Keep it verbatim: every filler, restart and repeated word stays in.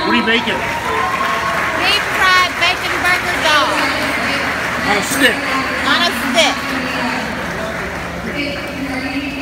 What are you making? Deep fried bacon burger dog. On a stick. On a stick.